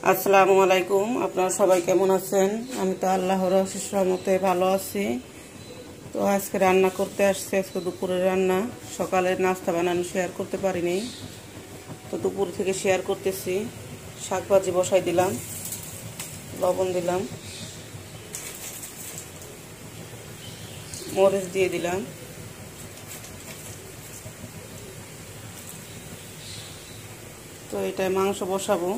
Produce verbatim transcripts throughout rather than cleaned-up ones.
আসসালামু আলাইকুম। আপনারা সবাই কেমন আছেন? আমি তো আল্লাহর অশেষ রহমতে ভালো আছি। তো আজকে রান্না করতে আসছি। আজকে দুপুরের রান্না, সকালের নাস্তা বানানো শেয়ার করতে পারিনি, তো দুপুর থেকে শেয়ার করতেছি। শাক ভাজি বসাই দিলাম, লবণ দিলাম, মরিচ দিয়ে দিলাম, তো এটাই মাংস বসাবো।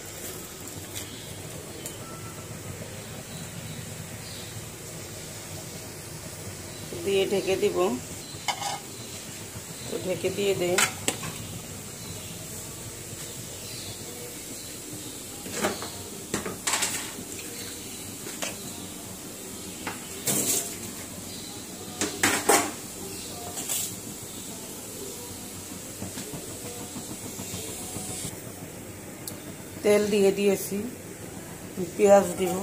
দিয়ে ঢেকে দিব, তো ঢেকে দিয়ে দেই। তেল দিয়ে দিয়েছি, পেঁয়াজ দিব,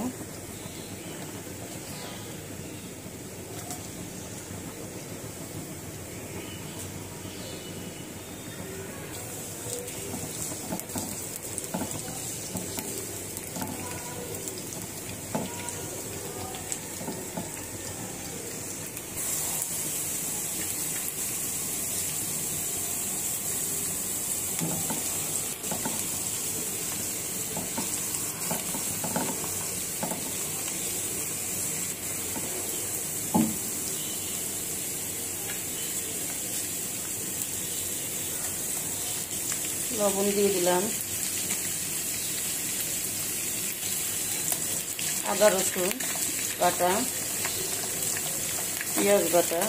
লবণ দিয়ে দিলাম, আদা রসুন বাটা, পেঁয়াজ বাটা,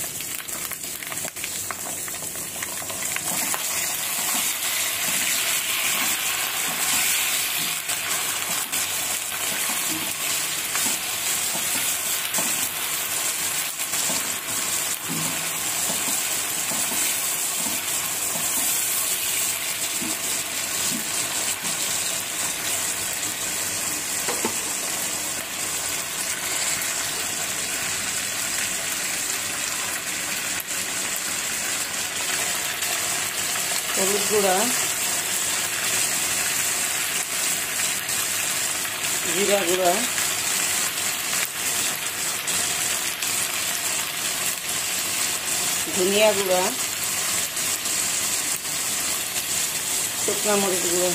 হলুদ গুঁড়া, জিরা গুঁড়া, ধনিয়া গুঁড়া, শুকনো মরিচ গুঁড়া,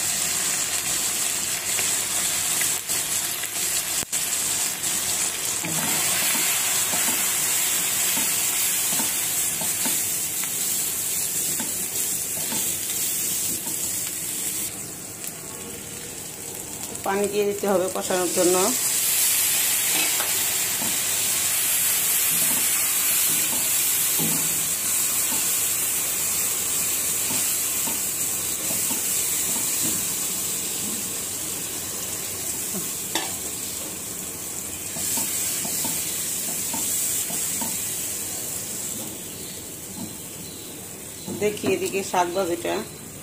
পানি দিয়ে দিতে হবে কষানোর জন্য। দেখি এদিকে শাক ভাজিটা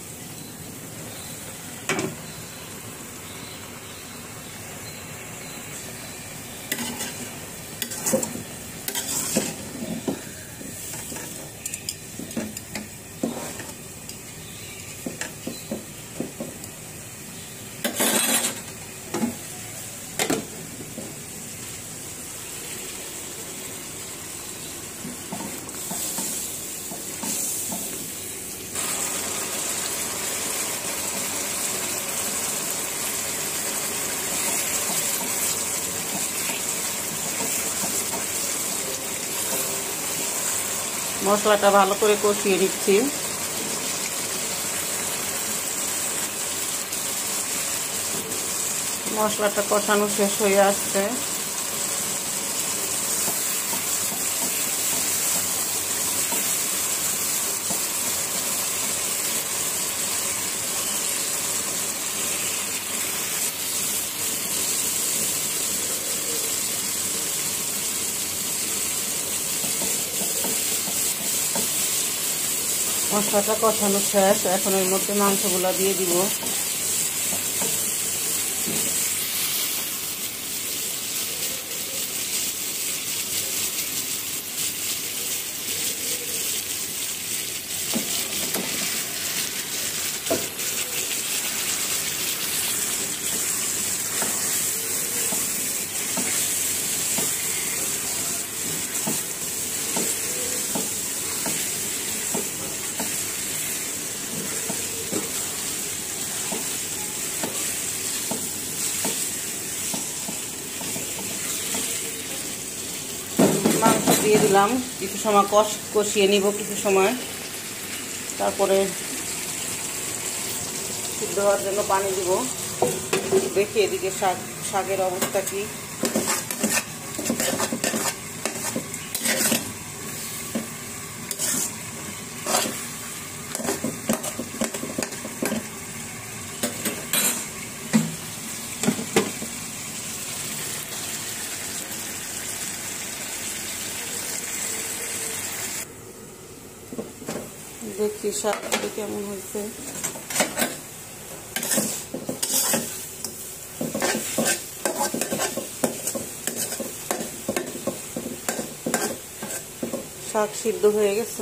মশলাটা ভালো করে কষিয়ে নিচ্ছি। মশলাটা কষানো শেষ হয়ে আসছে। মশলাটা কষানো শেষ, এখন এর মধ্যে মাংসগুলা দিয়ে দিব। দিয়ে দিলাম, কিছু সময় কষ কষিয়ে নিব কিছু সময়, তারপরে সিদ্ধ হওয়ার জন্য পানি দিব। দেখি এদিকে শাক শাকের অবস্থা কি। দেখি শাকটা কেমন হয়েছে। শাক সিদ্ধ হয়ে গেছে।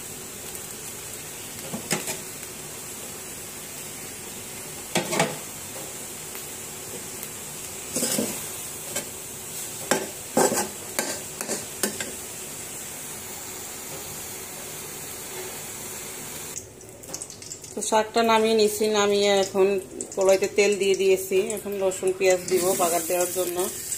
তো শাকটা নামিয়ে নিছি, নামিয়ে এখন কড়াইতে তেল দিয়ে দিয়েছি। এখন রসুন পেঁয়াজ দিব বাগার দেওয়ার জন্য।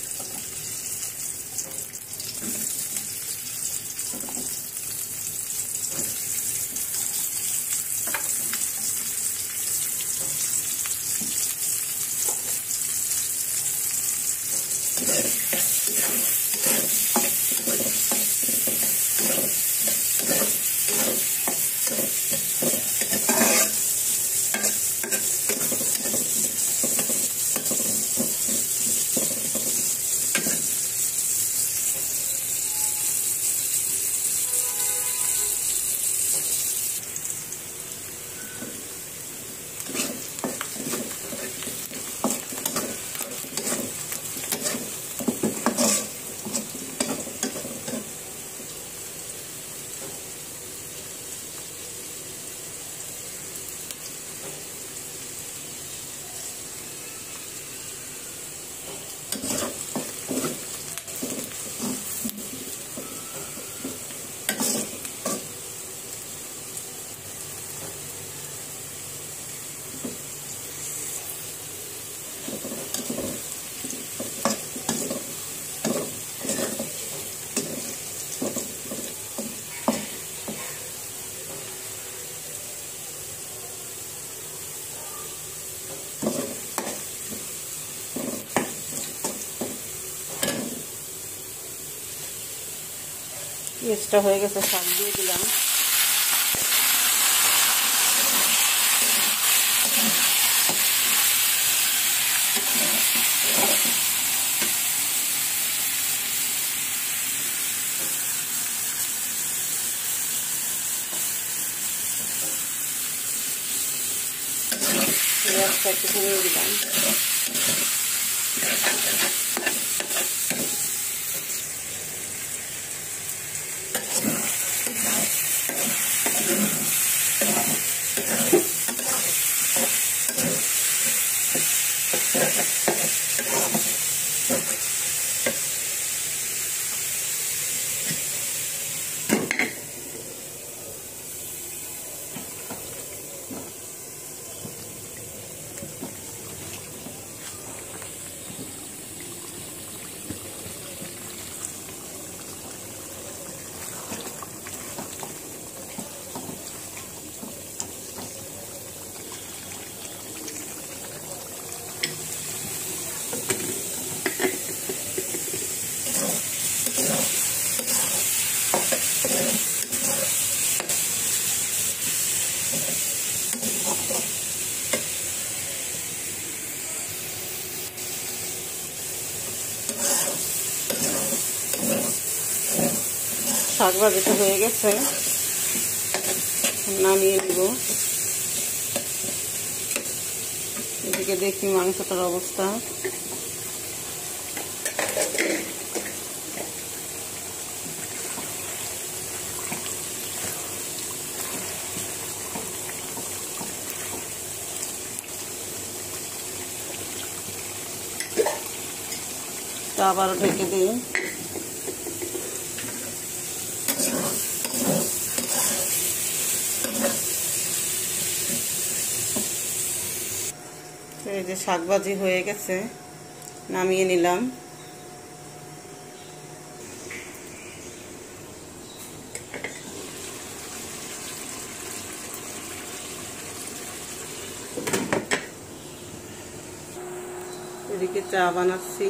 পেঁয়াজটা হয়ে গেছে, শাক দিয়ে দিলাম। পেঁয়াজটা একটু কমিয়ে দিলাম। শাক ভাজিটা হয়ে গেছে, নামিয়ে নিব। এদিকে দেখি মাংসটার অবস্থা। আবারও ঢেকে দিই। এই যে শাক ভাজি হয়ে গেছে, নামিয়ে নিলাম। এদিকে চা বানাচ্ছি।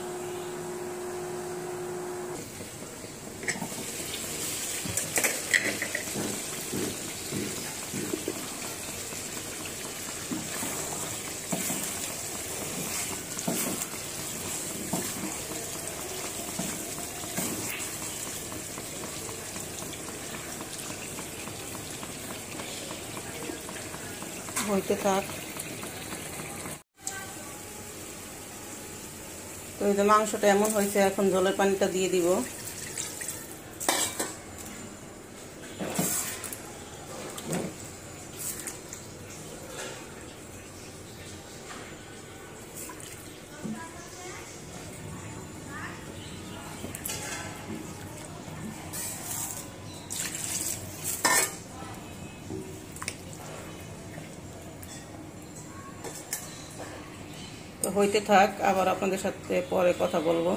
হইতে থাক। তো এই যে মাংসটা এমন হয়েছে, এখন জলের পানিটা দিয়ে দিব। তো হইতে থাক, আবার আপনাদের সাথে পরে কথা বলবো।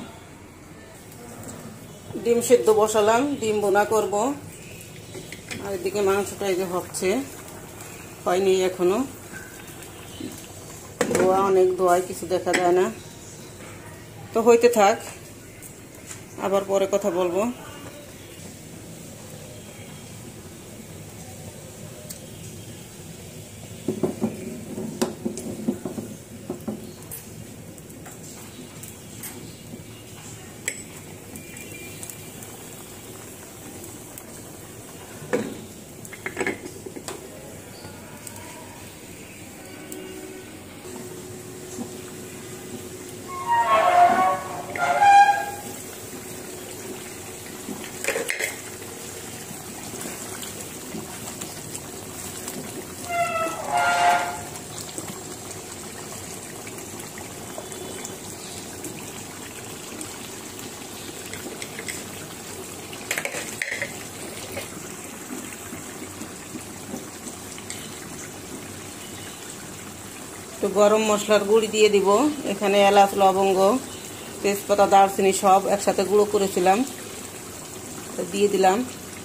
ডিম সিদ্ধ বসালাম, ডিম বোনা করব। আর এদিকে মাংসটা এই যে হচ্ছে, হয়নি এখনো, ধোয়া অনেক, ধোয়ায় কিছু দেখা যায় না। তো হইতে থাক, আবার পরে কথা বলবো। তো গরম মশলার গুঁড়ি দিয়ে দিব। এখানে এলাচ, লবঙ্গ, তেজপাতা, দারচিনি সব একসাথে গুঁড়ো করেছিলাম, তো দিয়ে দিলাম।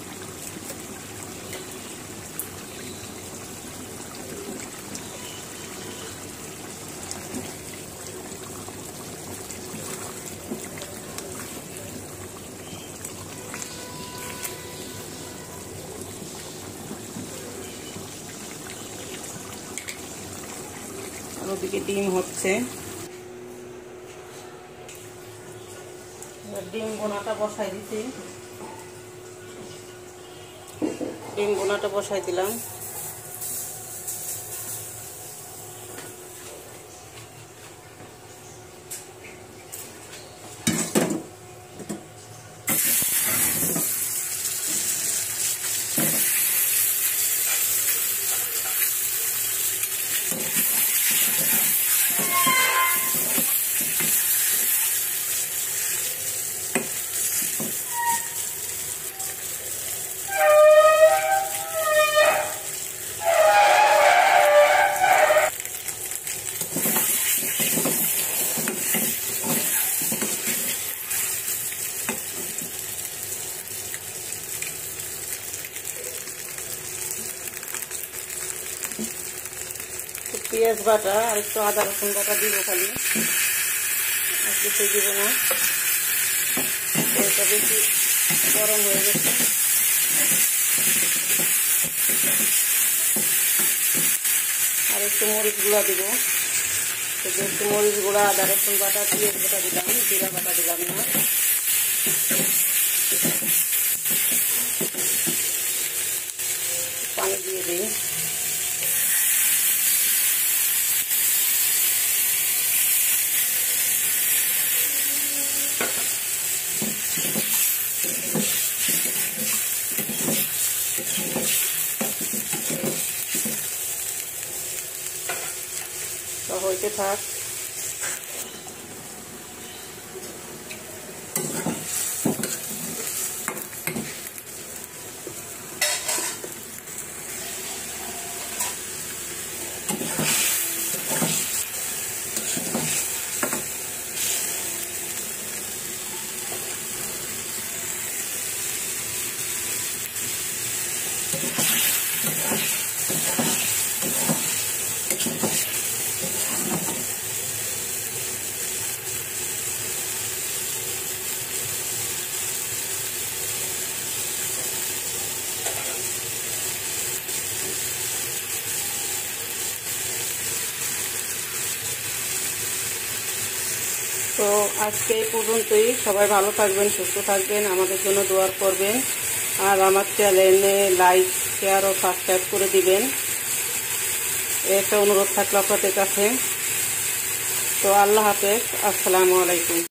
ওদিকে ডিম হচ্ছে, ডিম বোনাটা বসাই দিছি। ডিম বোনাটা বসাই দিলাম। পেঁয়াজ বাটা আর একটু আদা রসুন বাটা দিব, খালি আর কিছু দিব না। এটা বেশি গরম হয়ে গেছে। আর একটু মরিচ গুঁড়া দিব। একটু মরিচ গুঁড়া, আদা রসুন বাটা, পেঁয়াজ বাটা দিলাম, জিরা বাটা দিলাম না। পানি দিয়ে দিই। তো হইতে থাক। তো আজকে এই পর্যন্তই। সবাই ভালো থাকবেন, সুস্থ থাকবেন, আমাদের জন্য দোয়া করবেন, আর আমার চ্যানেলে লাইক, শেয়ার ও সাবস্ক্রাইব করে দিবেন, একটা অনুরোধ থাকলো আপনাদের কাছে। তো আল্লাহ হাফেজ, আসসালামু আলাইকুম।